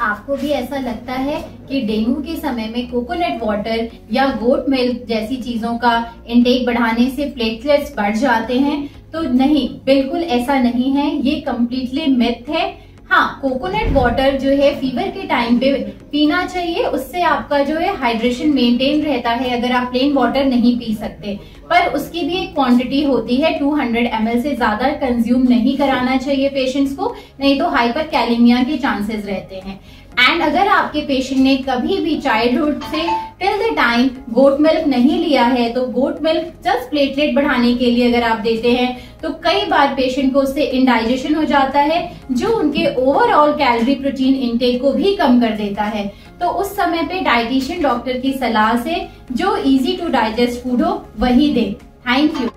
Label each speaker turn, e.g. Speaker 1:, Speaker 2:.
Speaker 1: आपको भी ऐसा लगता है कि डेंगू के समय में कोकोनट वाटर या गोट मिल्क जैसी चीजों का इंटेक बढ़ाने से प्लेटलेट्स बढ़ जाते हैं, तो नहीं, बिल्कुल ऐसा नहीं है, ये कम्प्लीटली मिथ है। हाँ, कोकोनट वाटर जो है फीवर के टाइम पे पीना चाहिए, उससे आपका जो है हाइड्रेशन मेंटेन रहता है अगर आप प्लेन वाटर नहीं पी सकते। पर उसकी भी एक क्वांटिटी होती है, 200 ml से ज्यादा कंज्यूम नहीं कराना चाहिए पेशेंट्स को, नहीं तो हाइपर कैलेमिया के चांसेस रहते हैं। एंड अगर आपके पेशेंट ने कभी भी चाइल्डहुड से till the time goat milk नहीं लिया है, तो गोट मिल्क जस्ट प्लेटलेट बढ़ाने के लिए अगर आप देते हैं तो कई बार पेशेंट को उससे इंडाइजेशन हो जाता है, जो उनके ओवरऑल कैलोरी प्रोटीन इनटेक को भी कम कर देता है। तो उस समय पे डाइटिशियन डॉक्टर की सलाह से जो इजी टू डाइजेस्ट फूड हो वही दें। Thank you.